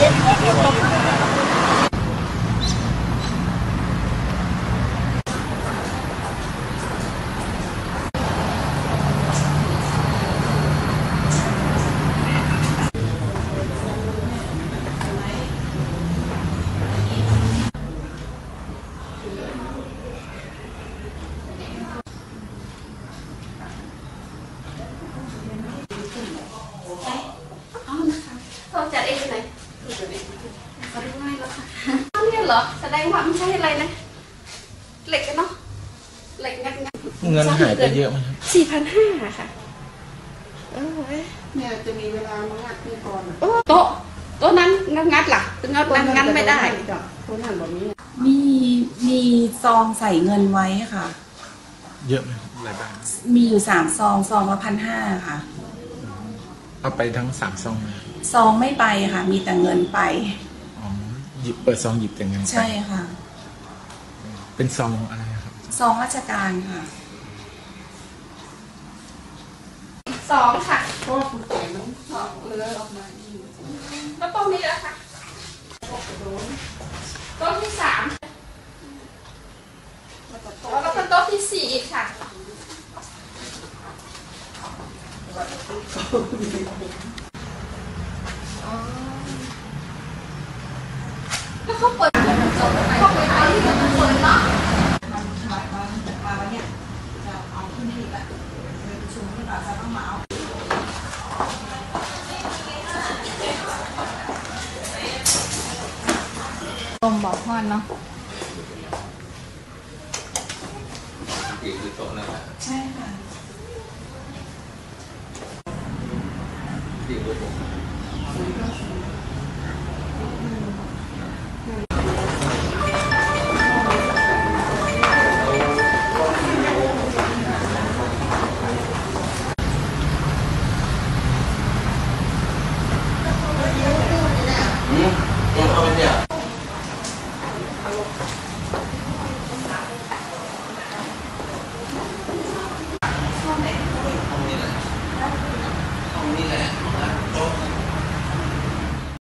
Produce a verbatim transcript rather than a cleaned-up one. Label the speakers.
Speaker 1: แสดงว่าไม่ใช่อะไรนะเหล็กกันเนาะเหล็กงัดงัด
Speaker 2: เงินหายไปเยอะไหมครับ
Speaker 1: สี่พันห้าค่ะ
Speaker 3: เนี่ยจะมีเวลามางัดนี่ก่อน
Speaker 1: โต๊ะโต๊ะนั้นงัดงัดหลักงัดงัดไม่ได้
Speaker 3: คนหันแบบนี้
Speaker 4: มีมีซองใส่เงินไว้ค่ะ
Speaker 2: เยอะไหมอะไรบ้าง
Speaker 4: มีอยู่สามซองซองละพันห้าค่ะ
Speaker 2: เอาไปทั้งสามซอง
Speaker 4: ซองไม่ไปค่ะมีแต่เงินไป
Speaker 2: หยิบเปิดซองหยิบแต่เงิน
Speaker 4: ใช่ค่ะ
Speaker 2: เป็นซองอะไรครับ
Speaker 4: ซองราชการค่ะ
Speaker 1: สองค่ะ
Speaker 3: เพราะว่าคุณแก่มันสองเลือออกมา
Speaker 1: แล้วต้นนี้แล้วค่ะต้นที่สามแล้วก็เป็นต้นที่สี่อีกค่ะแล้วเขาเปิดเขาเปิดตอนที่มันเปิดเนาะ
Speaker 4: มันมามามาวันเนี้ยจะเอาขึ้นที่แบบประชุมที่เราจะต้องมาเอา
Speaker 1: ลมบอกพ่อเนาะ
Speaker 4: ใช่ค่ะ
Speaker 2: อืมเอาไปเนี่ย